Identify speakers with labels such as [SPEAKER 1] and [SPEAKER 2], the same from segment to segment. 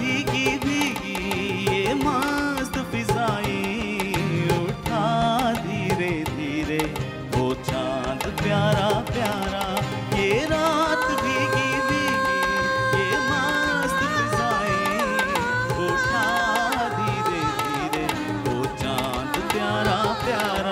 [SPEAKER 1] भीगी भीगी ये मस्त फिजाएं उठा धीरे धीरे वो चांद प्यारा प्यारा। ये रात भीगी भीगी ये मस्त फिजाएं उठा धीरे धीरे वो चांद प्यारा प्यारा।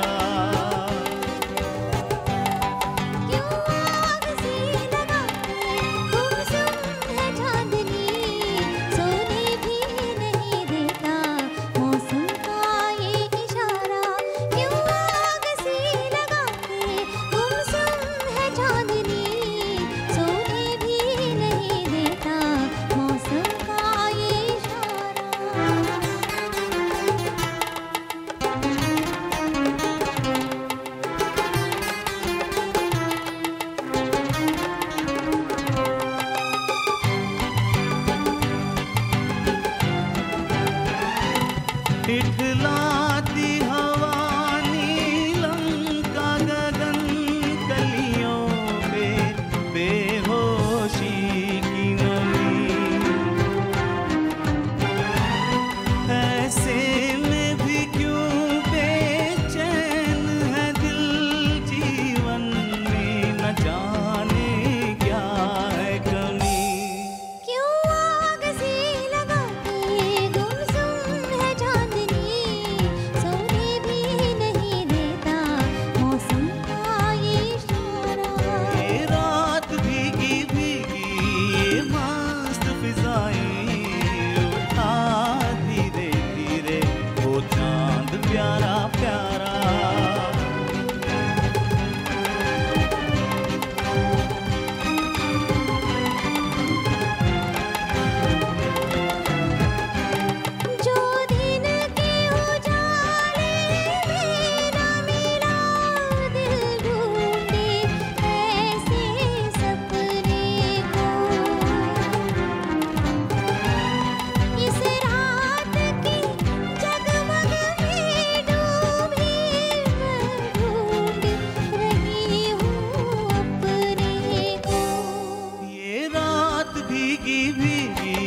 [SPEAKER 1] इठलाती हवा नीलम का गगन कलियों पे बेहोशी की नमी। ऐसे में भी क्यों बेचैन है दिल जीवन में न जाने क्या है कमी। प्यारा प्यारा
[SPEAKER 2] जो दिन के उजाले में न मिला दिल ढूंढे ऐसे सपने को। इस रात की जगमग
[SPEAKER 1] भीगी भीगी